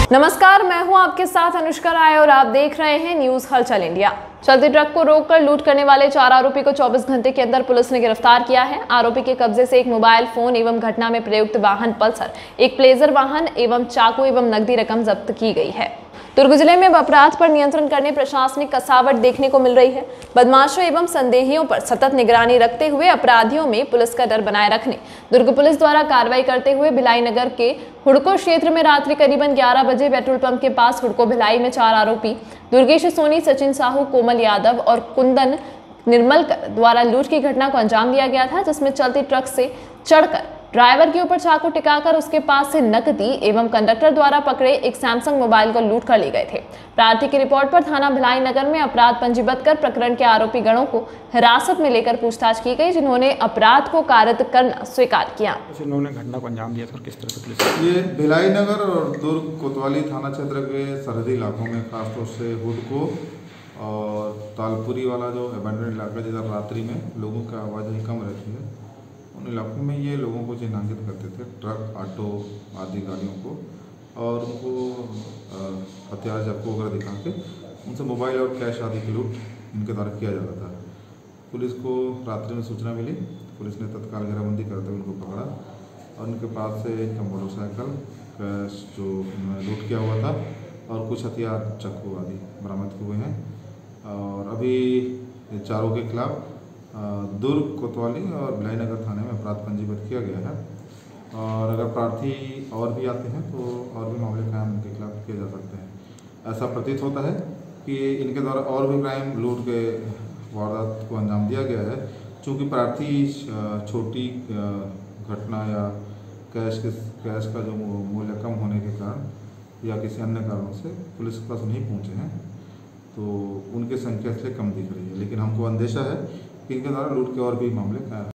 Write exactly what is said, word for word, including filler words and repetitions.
नमस्कार, मैं हूं आपके साथ अनुष्का राय और आप देख रहे हैं न्यूज हलचल इंडिया। चलती ट्रक को रोककर लूट करने वाले चार आरोपी को चौबीस घंटे के अंदर पुलिस ने गिरफ्तार किया है। आरोपी के कब्जे से एक मोबाइल फोन एवं घटना में प्रयुक्त वाहन पल्सर, एक प्लेजर वाहन एवं चाकू एवं नकदी रकम जब्त की गई है। दुर्ग जिले में अपराध पर नियंत्रण करने प्रशासनिक कसावट देखने को मिल रही है। बदमाशों एवं संदेहियों पर सतत निगरानी रखते हुए अपराधियों में पुलिस का डर बनाए रखने दुर्ग पुलिस द्वारा कार्रवाई करते हुए भिलाई नगर के हुड़को क्षेत्र में रात्रि करीबन ग्यारह बजे पेट्रोल पंप के पास हुड़को भिलाई में चार आरोपी दुर्गेश सोनी, सचिन साहू, कोमल यादव और कुंदन निर्मलकर द्वारा लूट की घटना को अंजाम दिया गया था, जिसमें चलती ट्रक से चढ़कर ड्राइवर के ऊपर चाकू टिकाकर उसके पास से नकदी एवं कंडक्टर द्वारा पकड़े एक सैमसंग मोबाइल को लूट कर ले गए थे। प्रार्थी की रिपोर्ट पर थाना भिलाई नगर में अपराध पंजीबद्ध कर प्रकरण के आरोपी गणों को हिरासत में लेकर पूछताछ की गई, जिन्होंने अपराध को कारित करना स्वीकार किया। इन्होंने घटना को अंजाम दिया था, किस तरह से पुलिस ये भिलाई नगर और दुर्ग कोतवाली थाना क्षेत्र के सरहदी इलाकों में खासतौर से हुडको और तालपुरी वाला जो एबेंडन इलाका जिधर रात्रि में लोगों की आवाजाही कम रहती है, उन इलाकों में ये लोगों को चिन्हांकित करते थे, ट्रक, ऑटो आदि गाड़ियों को, और उनको हथियार चाकू वगैरह दिखा के उनसे मोबाइल और कैश आदि की लूट इनके द्वारा किया जाता था। पुलिस को रात्रि में सूचना मिली, पुलिस ने तत्काल घेराबंदी करते हुए उनको पकड़ा और उनके पास से एक मोटरसाइकिल, कैश जो लूट किया हुआ था और कुछ हथियार, चाकू आदि बरामद हुए हैं। और अभी चारों के खिलाफ दुर्ग कोतवाली और भिलाई नगर थाने में अपराध पंजीबद्ध किया गया है, और अगर प्रार्थी और भी आते हैं तो और भी मामले कायम इनके खिलाफ किए जा सकते हैं। ऐसा प्रतीत होता है कि इनके द्वारा और भी क्राइम लूट के वारदात को अंजाम दिया गया है। चूँकि प्रार्थी छोटी घटना या कैश के कैश का जो मूल्य कम होने के कारण या किसी अन्य कारणों से पुलिस के पास नहीं पहुँचे हैं, तो उनकी संख्या इसलिए कम दिख रही है, लेकिन हमको अंदेशा है कि इनके द्वारा लूट के और भी मामले